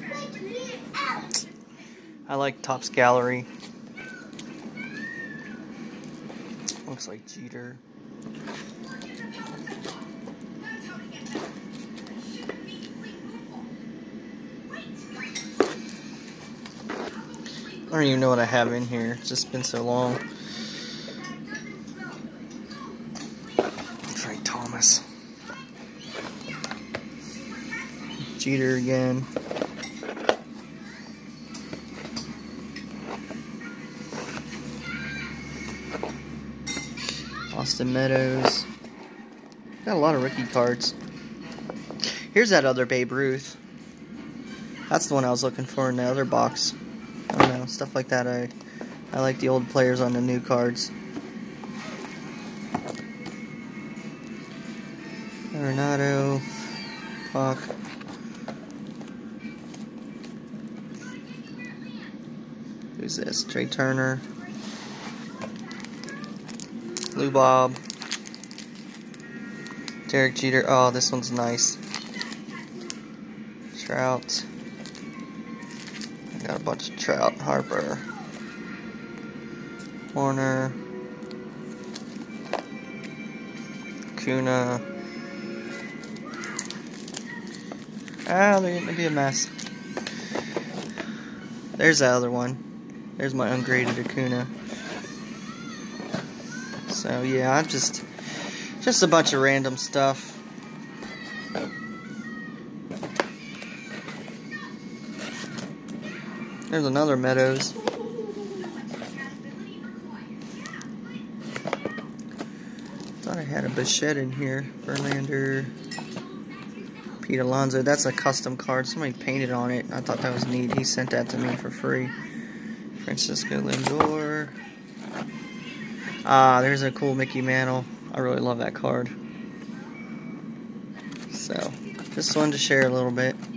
I like Topps Gallery. Looks like Jeter. I don't even know what I have in here. It's just been so long. Frank Thomas. Jeter again. Austin Meadows. Got a lot of rookie cards. Here's that other Babe Ruth. That's the one I was looking for in the other box. I don't know, stuff like that. I like the old players on the new cards. Arenado, Puck. Who's this? Trey Turner. Lou Bob. Derek Jeter. Oh, this one's nice. Trout. I got a bunch of Trout. Harper. Warner. Kuna. Ah, they're going to be a mess. There's the other one. There's my ungraded Acuna. So yeah, I'm just a bunch of random stuff. There's another Meadows. Thought I had a Bichette in here. Verlander. Pete Alonso. That's a custom card. Somebody painted on it. I thought that was neat. He sent that to me for free. Francisco Lindor. Ah, there's a cool Mickey Mantle. I really love that card. So, just wanted to share a little bit.